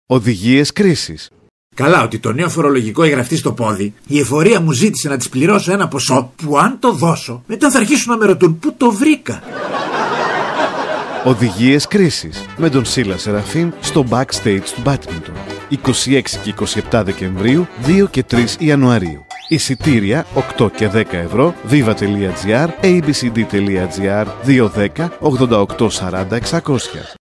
Οδηγίες κρίσης. Καλά, ότι το νέο φορολογικό εγγραφτεί στο πόδι, η εφορία μου ζήτησε να της πληρώσω ένα ποσό που αν το δώσω, μετά θα αρχίσουν να με ρωτούν πού το βρήκα. Οδηγίες κρίσης με τον Σίλα Σεραφείμ στο backstage του Badminton. 26 και 27 Δεκεμβρίου, 2 και 3 Ιανουαρίου. Εισιτήρια 8 και 10 ευρώ, viva.gr, abcd.gr, 210 88 40 600.